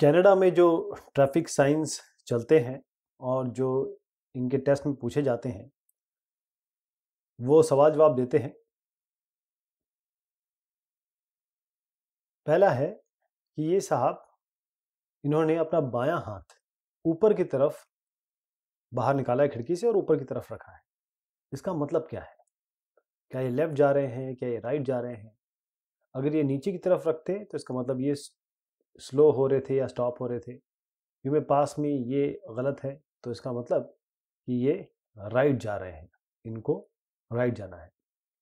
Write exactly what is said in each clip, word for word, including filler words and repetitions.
Canada में जो traffic science चलते हैं और जो इनके टेस्ट में पूछे जाते हैं वो सवाल जवाब देते हैं। पहला है कि ये साहब इन्होंने अपना बायां हाथ ऊपर की तरफ बाहर निकाला है खिड़की से और ऊपर की तरफ रखा है। इसका मतलब क्या है? क्या ये लेफ्ट जा रहे हैं, क्या ये राइट जा रहे हैं? अगर ये नीचे की तरफ रखते तो इसका मतलब ये स्लो हो रहे थे या स्टॉप हो रहे थे। क्योंकि पास में ये गलत है तो इसका मतलब कि ये राइट जा रहे हैं, इनको राइट जाना है।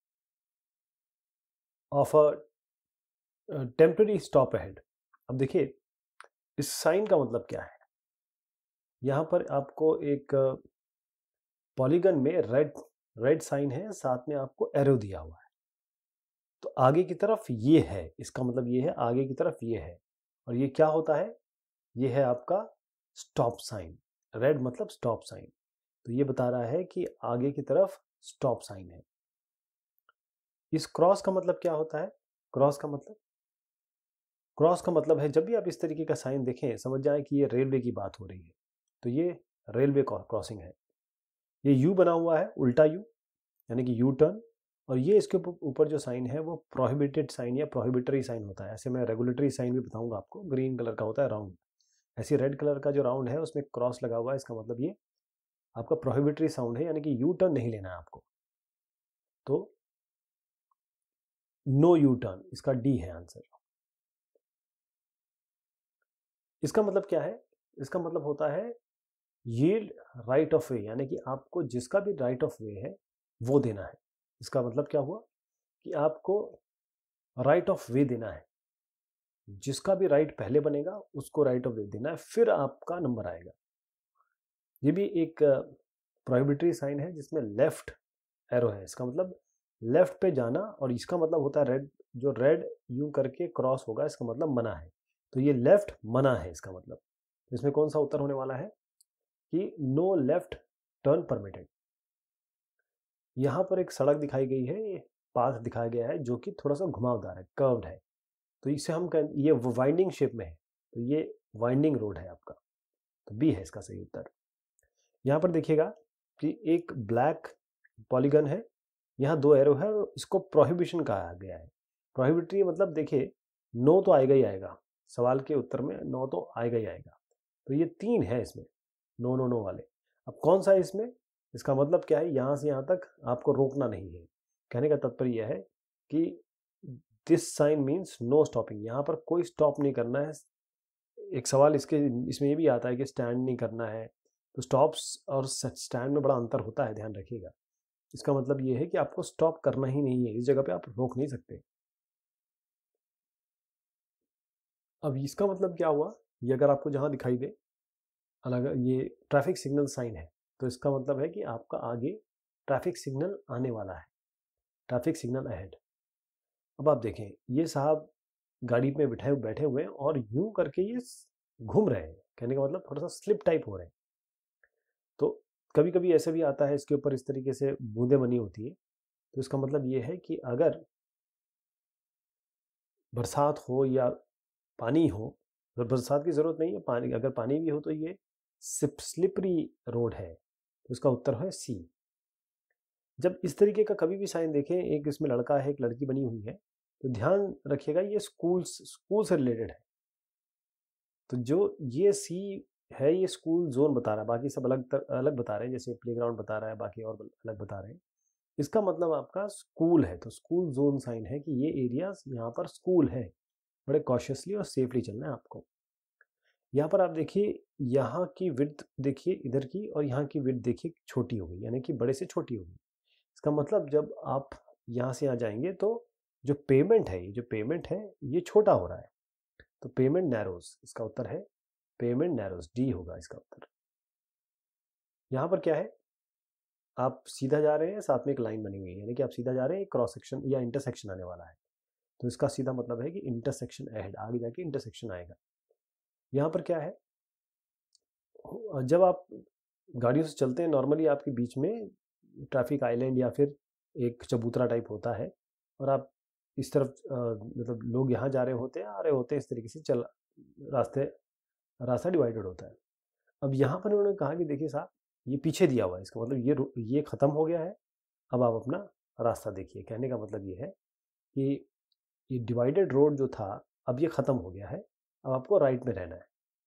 Of a temporary stop ahead. अब देखिए इस साइन का मतलब क्या है। यहाँ पर आपको एक पॉलीगन में रेड रेड साइन है, साथ में आपको एरो दिया हुआ है। तो आगे की तरफ ये है, इसका मतलब ये है आगे की तरफ ये है। और ये क्या होता है? ये है आपका स्टॉप साइन। रेड मतलब स्टॉप साइन। तो ये बता रहा है कि आगे की तरफ स्टॉप साइन है। इस क्रॉस का मतलब क्या होता है? क्रॉस का मतलब क्रॉस का मतलब है जब भी आप इस तरीके का साइन देखें समझ जाए कि ये रेलवे की बात हो रही है। तो ये रेलवे क्रॉसिंग है। ये यू बना हुआ है, उल्टा यू, यानी कि यू टर्न। और ये इसके ऊपर जो साइन है वो प्रोहिबिटेड साइन या प्रोहिबिटरी साइन होता है। ऐसे मैं रेगुलेटरी साइन भी बताऊंगा आपको। ग्रीन कलर का होता है राउंड, ऐसे रेड कलर का जो राउंड है उसमें क्रॉस लगा हुआ है। इसका मतलब ये आपका प्रोहिबिटरी साउंड है, यानी कि यू टर्न नहीं लेना है आपको। तो नो यू टर्न, इसका डी है आंसर। इसका मतलब क्या है? इसका मतलब होता है यील्ड राइट ऑफ वे, यानी कि आपको जिसका भी राइट ऑफ वे है वो देना है। इसका मतलब क्या हुआ कि आपको राइट ऑफ वे देना है। जिसका भी राइट पहले बनेगा उसको राइट ऑफ वे देना है, फिर आपका नंबर आएगा। ये भी एक प्रोहिबिटरी साइन है जिसमें लेफ्ट एरो है। इसका मतलब लेफ्ट पे जाना, और इसका मतलब होता है रेड, जो रेड यूं करके क्रॉस होगा इसका मतलब मना है। तो ये लेफ्ट मना है। इसका मतलब इसमें कौन सा उत्तर होने वाला है कि नो लेफ्ट टर्न परमिटेड। यहाँ पर एक सड़क दिखाई गई है, पाथ दिखाया गया है जो कि थोड़ा सा घुमावदार है, कर्व्ड है। तो इसे हम कह, ये वाइंडिंग शेप में है, तो ये वाइंडिंग रोड है आपका। तो बी है इसका सही उत्तर। यहाँ पर देखिएगा कि एक ब्लैक पॉलीगन है, यहाँ दो एरो है और इसको प्रोहिबिशन कहा गया है। प्रोहिबिटरी मतलब देखिए नो तो आएगा ही आएगा, सवाल के उत्तर में नो तो आएगा ही आएगा। तो ये तीन है इसमें, नो नो नो वाले। अब कौन सा है इसमें? इसका मतलब क्या है, यहाँ से यहाँ तक आपको रोकना नहीं है। कहने का तात्पर्य यह है कि this sign means no stopping, यहाँ पर कोई स्टॉप नहीं करना है। एक सवाल इसके इसमें ये भी आता है कि स्टैंड नहीं करना है। तो स्टॉप्स और स्टैंड में बड़ा अंतर होता है, ध्यान रखिएगा। इसका मतलब ये है कि आपको स्टॉप करना ही नहीं है, इस जगह पे आप रोक नहीं सकते। अब इसका मतलब क्या हुआ, ये अगर आपको जहां दिखाई दे अलग, ये ट्रैफिक सिग्नल साइन है, तो इसका मतलब है कि आपका आगे ट्रैफिक सिग्नल आने वाला है, ट्रैफिक सिग्नल अहेड। अब आप देखें ये साहब गाड़ी में बैठे बैठे हुए हैं और यूं करके ये घूम रहे हैं। कहने का मतलब थोड़ा सा स्लिप टाइप हो रहे हैं। तो कभी कभी ऐसे भी आता है, इसके ऊपर इस तरीके से बूंदें बनी होती है। तो इसका मतलब ये है कि अगर बरसात हो या पानी हो, अगर बरसात की ज़रूरत नहीं है, पानी अगर पानी भी हो तो ये स्लिपरी रोड है। तो इसका उत्तर है सी। जब इस तरीके का कभी भी साइन देखें, एक इसमें लड़का है एक लड़की बनी हुई है, तो ध्यान रखिएगा ये स्कूल स्कूल से रिलेटेड है। तो जो ये सी है ये स्कूल जोन बता रहा है, बाकी सब अलग तर, अलग बता रहे हैं, जैसे प्लेग्राउंड बता रहा है, बाकी और अलग बता रहे हैं। इसका मतलब आपका स्कूल है, तो स्कूल जोन साइन है कि ये एरिया यहाँ पर स्कूल है। बड़े कॉशियसली और सेफली चलना है आपको। यहाँ पर आप देखिए, यहाँ की विड्थ देखिए इधर की, और यहाँ की विड्थ देखिए छोटी हो गई, यानी कि बड़े से छोटी हो गई। इसका मतलब जब आप यहाँ से यहाँ जाएंगे तो जो पेमेंट है, ये जो पेमेंट है ये छोटा हो रहा है। तो पेमेंट नैरोज, इसका उत्तर है पेमेंट नैरोज, डी होगा इसका उत्तर। यहाँ पर क्या है, आप सीधा जा रहे हैं, साथ में एक लाइन बनी हुई है, यानी कि आप सीधा जा रहे हैं, एक क्रॉस सेक्शन या इंटरसेक्शन आने वाला है। तो इसका सीधा मतलब है कि इंटरसेक्शन अहेड, आगे जाके इंटरसेक्शन आएगा। यहाँ पर क्या है, जब आप गाड़ियों से चलते हैं नॉर्मली आपके बीच में ट्रैफिक आइलैंड या फिर एक चबूतरा टाइप होता है, और आप इस तरफ मतलब लोग यहाँ जा रहे होते हैं, आ रहे होते हैं, इस तरीके से चल रास्ते रास्ता डिवाइडेड होता है। अब यहाँ पर उन्होंने कहा कि देखिए साहब, ये पीछे दिया हुआ है, इसका मतलब ये रो- ये ख़त्म हो गया है, अब आप अपना रास्ता देखिए। कहने का मतलब ये है कि ये डिवाइडेड रोड जो था, अब ये ख़त्म हो गया है, अब आपको राइट में रहना है।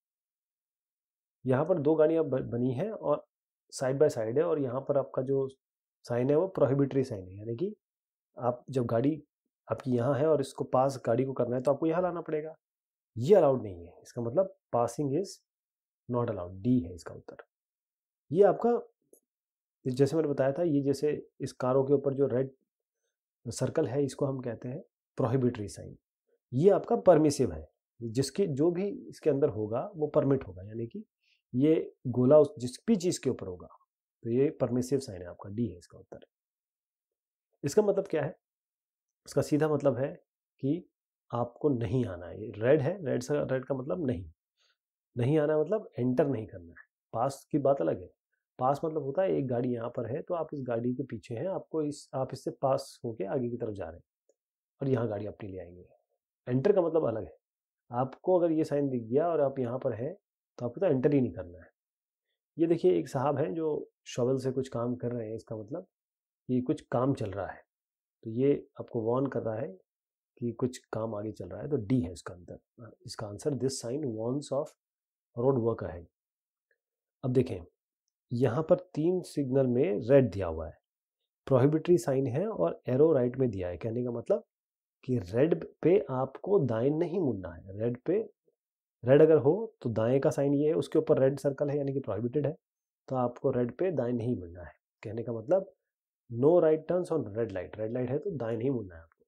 यहाँ पर दो गाड़ियाँ ब- बनी हैं और साइड बाय साइड है, और यहाँ पर आपका जो साइन है वो प्रोहिबिटरी साइन है, यानी कि आप जब गाड़ी आपकी यहाँ है और इसको पास गाड़ी को करना है तो आपको यहाँ लाना पड़ेगा। ये अलाउड नहीं है, इसका मतलब passing is not allowed, D है इसका उत्तर। ये आपका, जैसे मैंने बताया था, ये जैसे इस कारों के ऊपर जो रेड सर्कल है इसको हम कहते हैं प्रोहिबिटरी साइन। ये आपका परमिसिव है, जिसके जो भी इसके अंदर होगा वो परमिट होगा, यानी कि ये गोला उस जिस भी चीज़ के ऊपर होगा तो ये परमिसिव साइन है आपका, डी है इसका उत्तर। इसका मतलब क्या है? इसका सीधा मतलब है कि आपको नहीं आना है। रेड है, रेड से रेड का मतलब नहीं, नहीं आना मतलब एंटर नहीं करना है। पास की बात अलग है। पास मतलब होता है एक गाड़ी यहाँ पर है तो आप इस गाड़ी के पीछे हैं, आपको इस आप इससे पास होके आगे की तरफ जा रहे हैं और यहाँ गाड़ी अपनी ले आएंगे। एंटर का मतलब अलग है। आपको अगर ये साइन दिख गया और आप यहाँ पर हैं तो आपको तो एंटर ही नहीं करना है। ये देखिए एक साहब हैं जो शॉवल से कुछ काम कर रहे हैं, इसका मतलब कि कुछ काम चल रहा है, तो ये आपको वार्न कर रहा है कि कुछ काम आगे चल रहा है, तो डी है इसका आंसर। इसका answer this sign warns of road work ahead. अब देखें, यहाँ पर तीन सिग्नल में रेड दिया हुआ है, प्रोहिबिटरी साइन है और एरो राइट में दिया है। कहने का मतलब कि रेड पे आपको दाएं नहीं मुड़ना है। रेड पे रेड अगर हो तो दाएं का साइन ये है, उसके ऊपर रेड सर्कल है यानी कि प्रोहिबिटेड है, तो आपको रेड पे दाएं नहीं मुड़ना है। कहने का मतलब no right turns on red light. Red light है तो दाएं नहीं मुड़ना है आपको।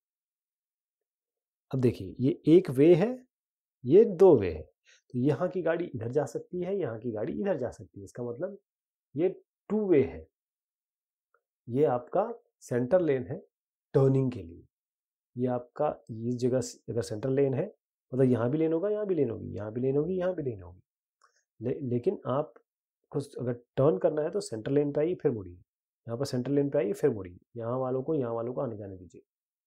अब देखिए ये एक वे है, ये दो वे है, तो यहाँ की गाड़ी इधर जा सकती है, यहाँ की गाड़ी इधर जा सकती है। इसका मतलब ये टू वे है। ये आपका सेंटर लेन है टर्निंग के लिए। ये आपका इस जगह अगर सेंटर लेन है मतलब यहाँ भी लेन होगा, यहाँ भी लेन होगी, यहाँ भी लेन होगी, यहाँ भी लेन होगी। ले, लेकिन आप कुछ अगर टर्न करना है तो सेंटर लेन पे आइए फिर मुड़िए, यहाँ पर सेंटर लेन पे आइए फिर मुड़िए, यहाँ वालों को यहाँ वालों को आने जाने दीजिए।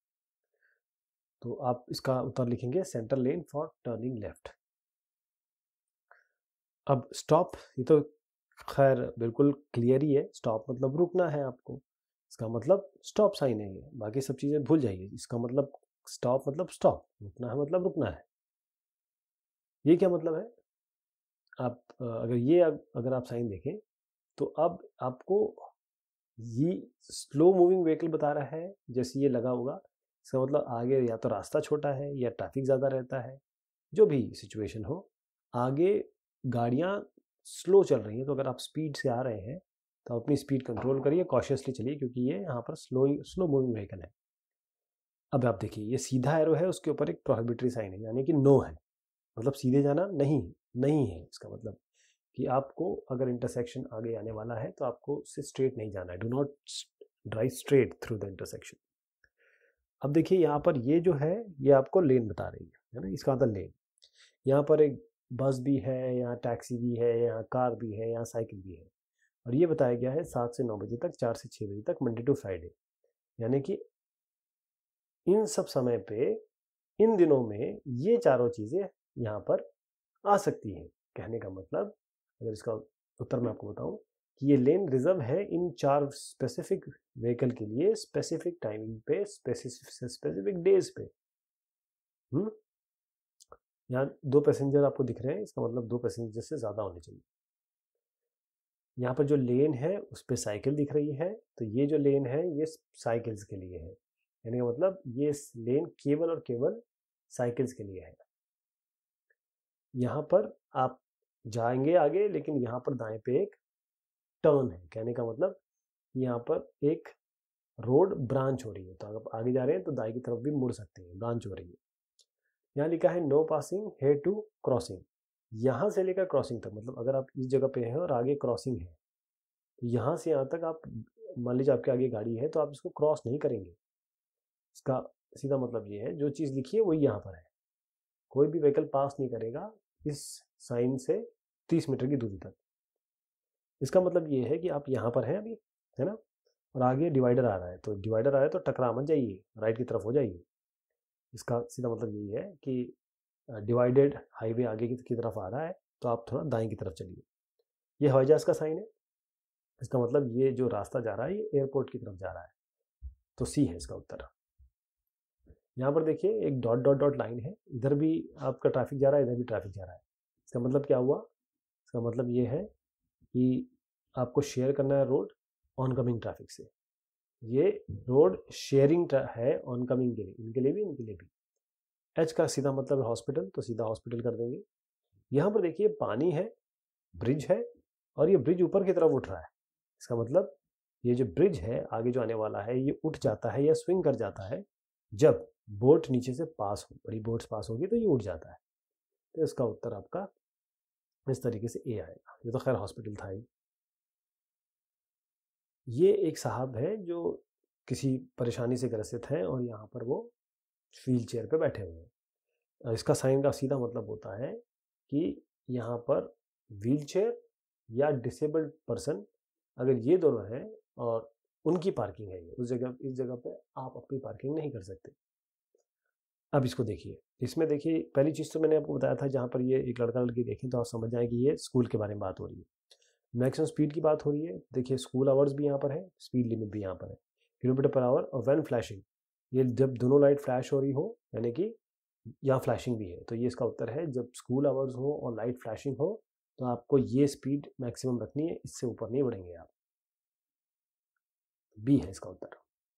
तो आप इसका उत्तर लिखेंगे centre lane for turning left. अब स्टॉप, ये तो खैर बिल्कुल क्लियर ही है, स्टॉप मतलब रुकना है आपको। इसका मतलब स्टॉप साइन है ये, बाकी सब चीज़ें भूल जाइए। इसका मतलब स्टॉप मतलब स्टॉप, रुकना है मतलब रुकना है। ये क्या मतलब है? आप अगर ये अगर आप साइन देखें तो अब आपको ये स्लो मूविंग व्हीकल बता रहा है, जैसे ये लगा होगा, इसका मतलब आगे या तो रास्ता छोटा है या ट्रैफिक ज़्यादा रहता है, जो भी सिचुएशन हो, आगे गाड़ियाँ स्लो चल रही हैं। तो अगर आप स्पीड से आ रहे हैं तो अपनी स्पीड कंट्रोल करिए, कॉशियसली चलिए, क्योंकि ये यहाँ पर स्लो स्लो मूविंग व्हीकल है। अब आप देखिए ये सीधा एरो है, उसके ऊपर एक प्रोहिबिटरी साइन है, यानी कि नो है, मतलब सीधे जाना नहीं नहीं है। इसका मतलब कि आपको अगर इंटरसेक्शन आगे आने वाला है तो आपको उससे स्ट्रेट नहीं जाना है। Do not drive straight through the intersection. अब देखिए यहाँ पर ये जो है ये आपको लेन बता रही है है ना, इसका मतलब लेन। यहाँ पर एक बस भी है, यहाँ टैक्सी भी है, यहाँ कार भी है, यहाँ साइकिल भी है, और ये बताया गया है सात से नौ बजे तक, चार से छः बजे तक, मंडे टू फ्राइडे। यानी कि इन सब समय पे, इन दिनों में ये चारों चीज़ें यहाँ पर आ सकती हैं। कहने का मतलब अगर इसका उत्तर मैं आपको बताऊं कि ये लेन रिजर्व है इन चार स्पेसिफिक व्हीकल के लिए, स्पेसिफिक टाइमिंग पे, स्पेसिफिक स्पेसिफिक डेज पे। हम्म यहाँ दो पैसेंजर आपको दिख रहे हैं, इसका मतलब दो पैसेंजर से ज़्यादा होने चाहिए। यहाँ पर जो लेन है उस पर साइकिल दिख रही है, तो ये जो लेन है ये साइकिल्स के लिए है। यानी मतलब ये लेन केवल और केवल साइकिल्स के लिए है। यहाँ पर आप जाएंगे आगे, लेकिन यहाँ पर दाएं पे एक टर्न है। कहने का मतलब यहाँ पर एक रोड ब्रांच हो रही है, तो अगर आप आगे जा रहे हैं तो दाएं की तरफ भी मुड़ सकते हैं, ब्रांच हो रही है। यहाँ लिखा है no passing here to crossing. यहाँ से लेकर क्रॉसिंग तक, मतलब अगर आप इस जगह पे हैं और आगे क्रॉसिंग है तो यहाँ से यहाँ तक आप, मान लीजिए आपके आगे गाड़ी है तो आप इसको क्रॉस नहीं करेंगे। इसका सीधा मतलब ये है जो चीज़ लिखी है वही यहाँ पर है। कोई भी व्हीकल पास नहीं करेगा इस साइन से तीस मीटर की दूरी तक। इसका मतलब ये है कि आप यहाँ पर हैं अभी, है ना, और आगे डिवाइडर आ रहा है, तो डिवाइडर आ रहा है तो टकरा मत जाइए, राइट की तरफ हो जाइए। इसका सीधा मतलब यही है कि डिवाइडेड हाईवे आगे की तरफ आ रहा है तो आप थोड़ा दाएं की तरफ चलिए। ये हवाई जहाज़ का साइन है, इसका मतलब ये जो रास्ता जा रहा है ये एयरपोर्ट की तरफ जा रहा है, तो सी है इसका उत्तर। यहाँ पर देखिए एक डॉट डॉट डॉट लाइन है, इधर भी आपका ट्रैफिक जा रहा है, इधर भी ट्रैफिक जा रहा है। इसका मतलब क्या हुआ? इसका मतलब ये है कि आपको शेयर करना है रोड ऑनकमिंग ट्रैफिक से। ये रोड शेयरिंग है ऑनकमिंग के लिए, इनके लिए भी इनके लिए भी। एच का सीधा मतलब है हॉस्पिटल, तो सीधा हॉस्पिटल कर देंगे। यहाँ पर देखिए पानी है, ब्रिज है, और ये ब्रिज ऊपर की तरफ उठ रहा है। इसका मतलब ये जो ब्रिज है आगे जो आने वाला है ये उठ जाता है या स्विंग कर जाता है जब बोट नीचे से पास हो, बड़ी बोट्स पास होगी तो ये उठ जाता है। तो इसका उत्तर आपका इस तरीके से ए आएगा। ये तो खैर हॉस्पिटल था ही। ये एक साहब है जो किसी परेशानी से ग्रसित हैं और यहाँ पर वो व्हील चेयर पर बैठे हुए हैं। इसका साइन का सीधा मतलब होता है कि यहाँ पर व्हील चेयर या डिसेबल्ड पर्सन अगर ये दोनों हैं और उनकी पार्किंग है, ये उस जगह इस जगह पे आप अपनी पार्किंग नहीं कर सकते। अब इसको देखिए, इसमें देखिए पहली चीज़ तो मैंने आपको बताया था, जहाँ पर ये एक लड़का लड़की देखें तो आप समझ जाएं कि ये स्कूल के बारे में बात हो रही है। मैक्सिमम स्पीड की बात हो रही है। देखिए स्कूल आवर्स भी यहाँ पर है, स्पीड लिमिट भी यहाँ पर है, किलोमीटर पर आवर। और व्हेन फ्लैशिंग, ये जब दोनों लाइट फ्लैश हो रही हो, यानी कि यहाँ फ्लैशिंग भी है, तो ये इसका उत्तर है। जब स्कूल आवर्स हो और लाइट फ्लैशिंग हो तो आपको ये स्पीड मैक्सिमम रखनी है, इससे ऊपर नहीं बढ़ेंगे आप। बी है इसका उत्तर।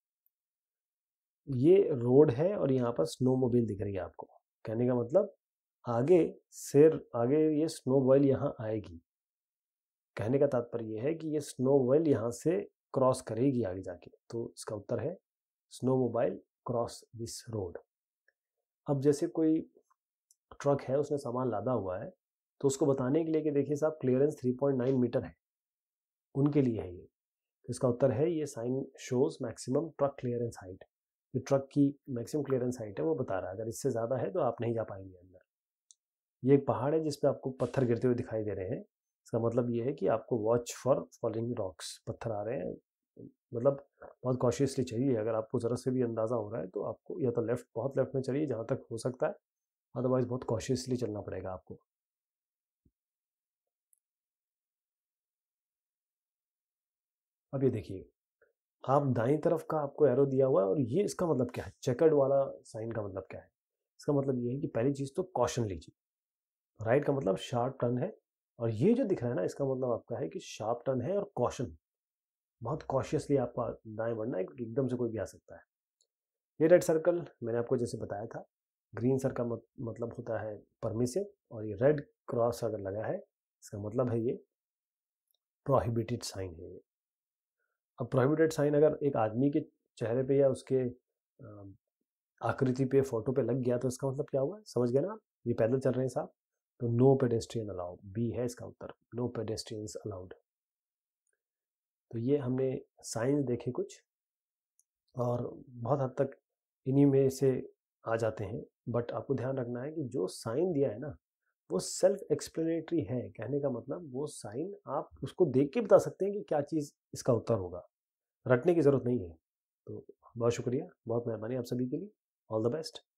ये रोड है और यहाँ पर स्नोमोबाइल दिख रही है आपको। कहने का मतलब आगे सिर आगे ये स्नोमोबाइल यहाँ आएगी। कहने का तात्पर्य ये है कि ये स्नोमोबाइल यहाँ से क्रॉस करेगी आगे जाके, तो इसका उत्तर है स्नोमोबाइल क्रॉस दिस रोड। अब जैसे कोई ट्रक है, उसने सामान लादा हुआ है, तो उसको बताने के लिए कि देखिए साहब clearance three point nine metre है, उनके लिए है ये। इसका उत्तर है ये sign shows maximum truck clearance height. जो ट्रक की मैक्सिमम क्लियरेंस हाइट है वो बता रहा है, अगर इससे ज़्यादा है तो आप नहीं जा पाएंगे अंदर। ये एक पहाड़ है जिसपे आपको पत्थर गिरते हुए दिखाई दे रहे हैं। इसका मतलब ये है कि आपको वॉच फॉर फॉलिंग रॉक्स, पत्थर आ रहे हैं, मतलब बहुत कॉशियसली चलिए। अगर आपको ज़रा से भी अंदाज़ा हो रहा है तो आपको या तो लेफ्ट, बहुत लेफ्ट में चलिए जहाँ तक हो सकता है, अदरवाइज बहुत कॉशियसली चलना पड़ेगा आपको। अब ये देखिए, आप दाईं तरफ का आपको एरो दिया हुआ है और ये इसका मतलब क्या है, चेकर्ड वाला साइन का मतलब क्या है? इसका मतलब ये है कि पहली चीज़ तो कॉशन लीजिए। राइट का मतलब शार्प टर्न है, और ये जो दिख रहा है ना, इसका मतलब आपका है कि शार्प टर्न है और कॉशन, बहुत कॉशियसली आपको दाएं बढ़ना है क्योंकि एकदम से कोई भी आ सकता है। ये रेड सर्कल मैंने आपको जैसे बताया था, ग्रीन सर्कल का मत, मतलब होता है परमिसिव, और ये रेड क्रॉस अगर लगा है इसका मतलब है ये प्रोहिबिटेड साइन है। अब प्रोहिबिटेड साइन अगर एक आदमी के चेहरे पे या उसके आकृति पे, फोटो पे लग गया तो इसका मतलब क्या हुआ, समझ गए ना आप? ये पैदल चल रहे हैं साहब, तो नो पेडेस्ट्रियन अलाउड, बी है इसका उत्तर, नो पेडेस्ट्रियंस अलाउड। तो ये हमने साइंस देखे कुछ, और बहुत हद तक इन्हीं में से आ जाते हैं। बट आपको ध्यान रखना है कि जो साइन दिया है ना वो सेल्फ एक्सप्लेनेटरी है। कहने का मतलब वो साइन आप उसको देख के बता सकते हैं कि क्या चीज़ इसका उत्तर होगा, रटने की ज़रूरत नहीं है। तो बहुत शुक्रिया, बहुत मेहरबानी आप सभी के लिए। All the best.